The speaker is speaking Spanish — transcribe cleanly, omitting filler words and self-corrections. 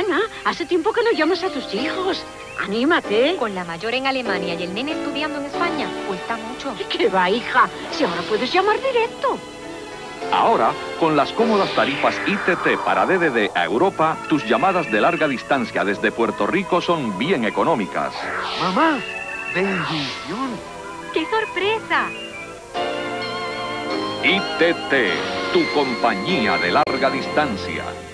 Ana, hace tiempo que no llamas a tus hijos. Anímate. Con la mayor en Alemania y el nene estudiando en España, cuesta mucho. ¿Qué va, hija? Si ahora puedes llamar directo. Ahora, con las cómodas tarifas ITT para DDD a Europa, tus llamadas de larga distancia desde Puerto Rico son bien económicas. Mamá, bendición. ¡Qué sorpresa! ITT, tu compañía de larga distancia.